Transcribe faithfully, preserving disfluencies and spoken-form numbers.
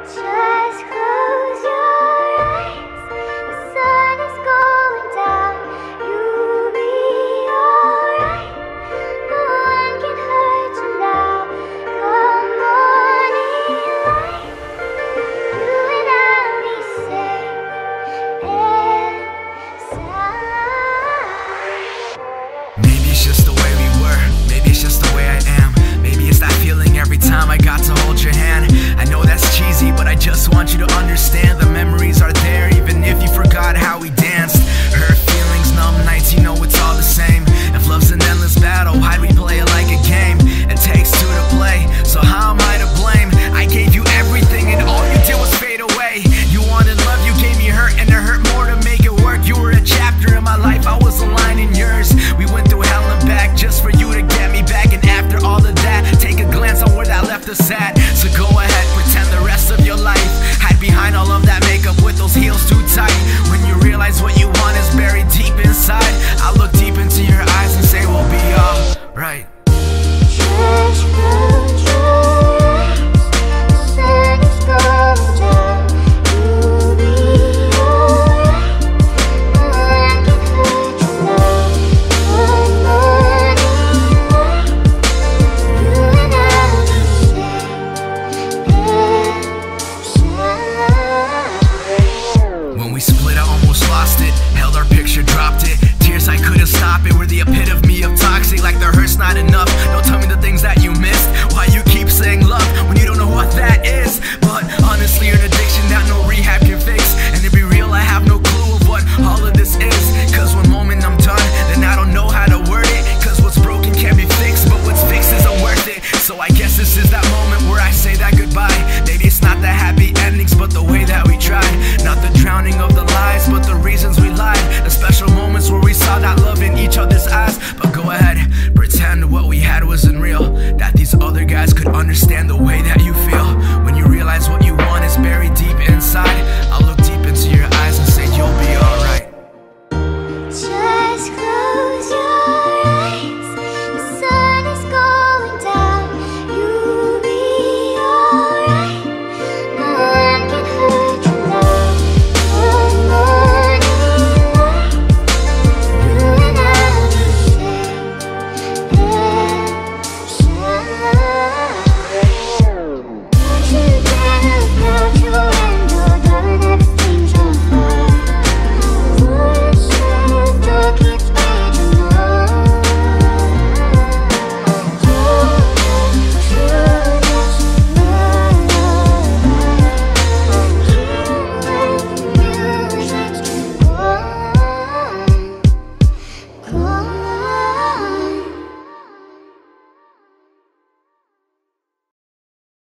Just close your eyes. The sun is going down. You'll be alright. No one can hurt you now. Come morning light, you and I'll be safe and sound. Maybe it's just the way we were. Maybe it's just the way I am. Maybe it's that feeling every time I got to hold your hand. I know that's cheesy, but I just want you to understand the memories are there, even if you forgot how we danced. Hurt feelings, numb nights, you know it's all the same. If love's an endless battle, why'd we play it like a game? It takes two to play, so how am I to blame? I gave you everything and all you did was fade away. You wanted love, you gave me hurt, and it hurt more to make it work. You were a chapter in my life, I was a line in yours. We went through hell and back just for you to get me back. And after all of that, take a glance on where that left us at. So go ahead, pretend the rest of your life. Hide behind all of that makeup with those heels too tight. When you realize what you want is buried deep inside, I'll look deep into your eyes and say we'll be alright. Just close your eyes. The sun is going down. You'll be alright. No one can hurt you now. One morning light, you and I'll be safe and sound. When we split, I almost lost it. Held our picture, dropped it. Tears I couldn't stop it. Were the epitome of toxic, like the hurt's not enough. No